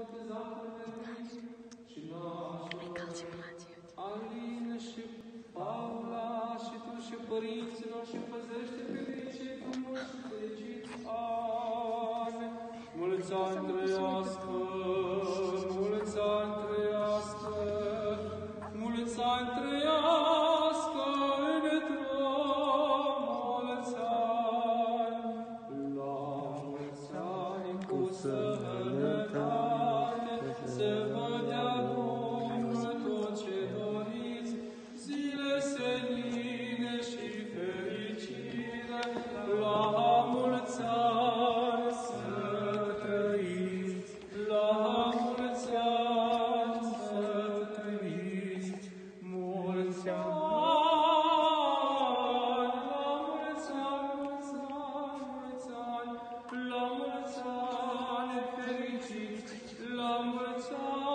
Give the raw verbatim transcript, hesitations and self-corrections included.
Aline și Paula și tu și părinților și păzește pe cei frumoși și fericiți ani. Mulți ani trăiască, mulți ani trăiască, mulți ani trăiască în tron, mulți ani, la mulți ani cu sănătate, să vă dea Domnul tot ce doriți, zile senine și fericire, la mulți ani să trăiți, la mulți ani să trăiți, mulți ani, la mulți ani, mulți ani, mulți ani, la mulți ani fericiți, la mulți ani.